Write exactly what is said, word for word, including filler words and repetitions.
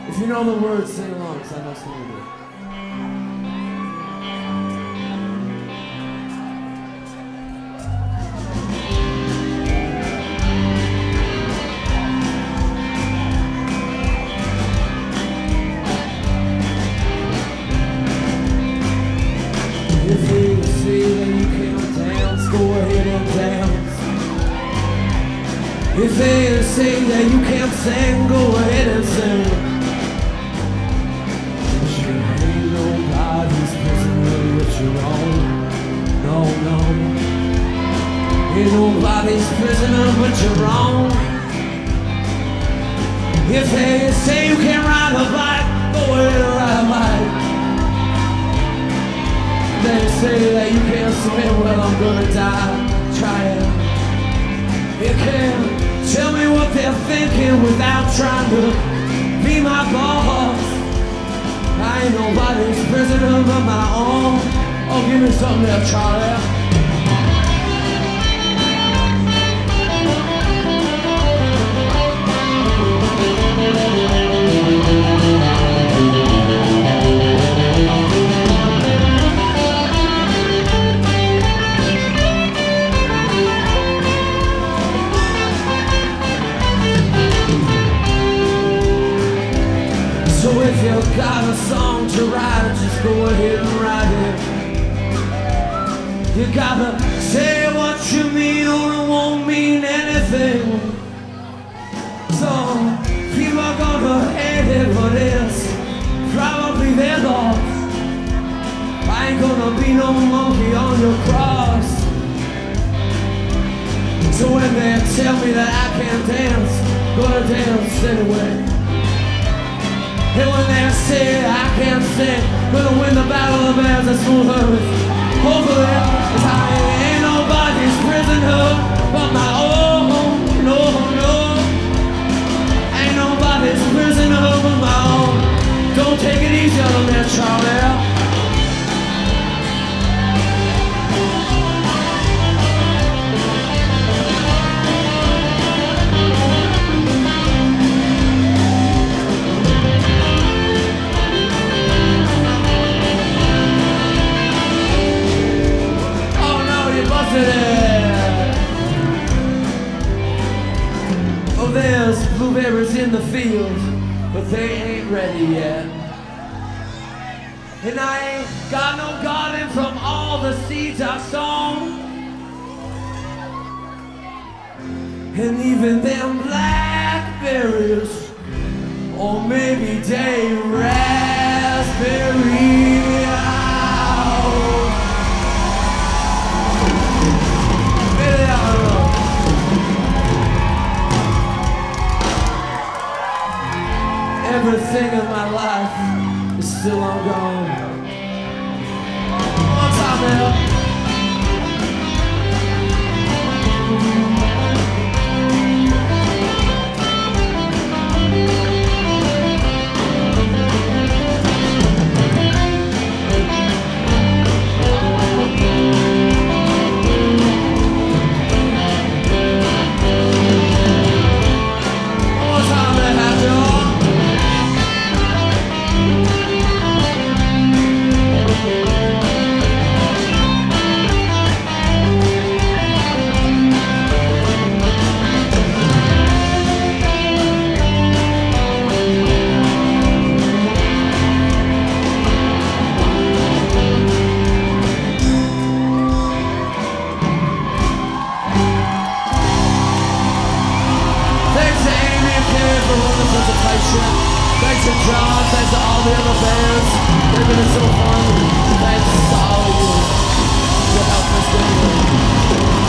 If you know the words, sing along, because I know some of you. If you see that you can't dance, go ahead and dance. If they say that you can't sing, go ahead and sing. You ain't nobody's prisoner but your own. No, no. Ain't nobody's prisoner but your own. If they say you can't ride a bike, go ahead and ride a bike. They say that you can't swim, well I'm gonna die. Try it. You can't tell me what they're thinking without trying to be my boss. I ain't nobody's prisoner but my own. Oh, give me something there, Charlie. So if you got a song to write, just go ahead and write it. You gotta say what you mean or it won't mean anything. Some people are gonna hate it, but it's probably their loss. I ain't gonna be no monkey on your cross. So when they tell me that I can't dance, gonna dance anyway. And when they say I can't sing, gonna win the battle of as a smooth hurries. Hopefully, cause I ain't nobody's prisoner but my own. No, no. Ain't nobody's prisoner but my own. Don't take it easy on that, Charlie. Oh, there's blueberries in the field, but they ain't ready yet. And I ain't got no garden from all the seeds I've sown. And even them blackberries, or maybe day raspberries. Everything in my life is still ongoing. One time now. One time now, y'all. Thanks to John, thanks to all the other bands. They've been so fun. Thanks to all of you for helping us get here.